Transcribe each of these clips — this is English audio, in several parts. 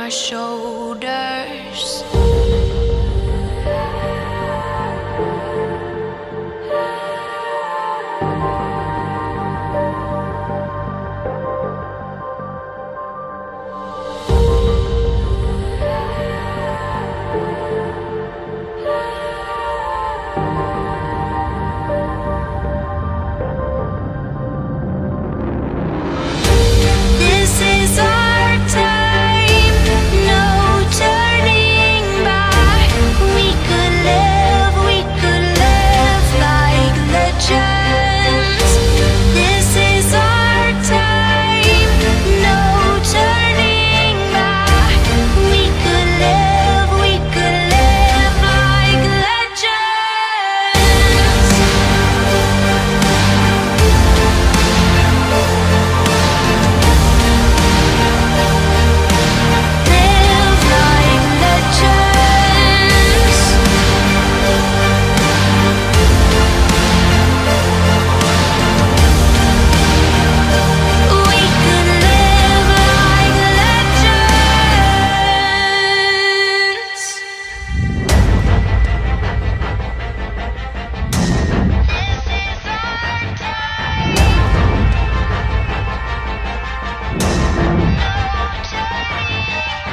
our shoulders. This is our time, no turning back. We could live like legends. This is our time, no turning back. We could live like legends. Live like legends. We could live like legends. This is our time. No turning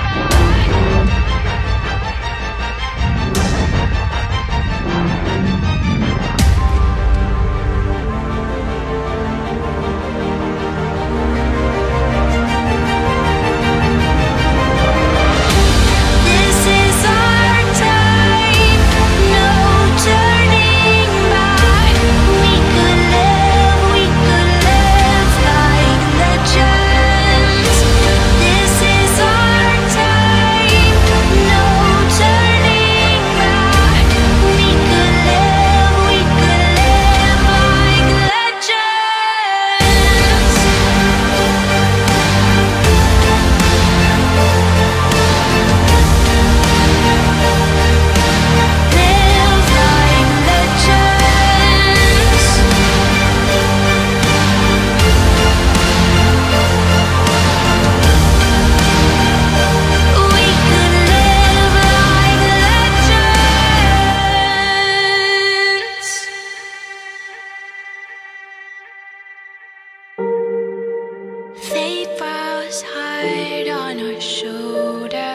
This is our time, no turning back. We could live like legends. This is our time, no turning back. We could live like legends. Live like legends. We could live like legends. Fate bows hard on our shoulders.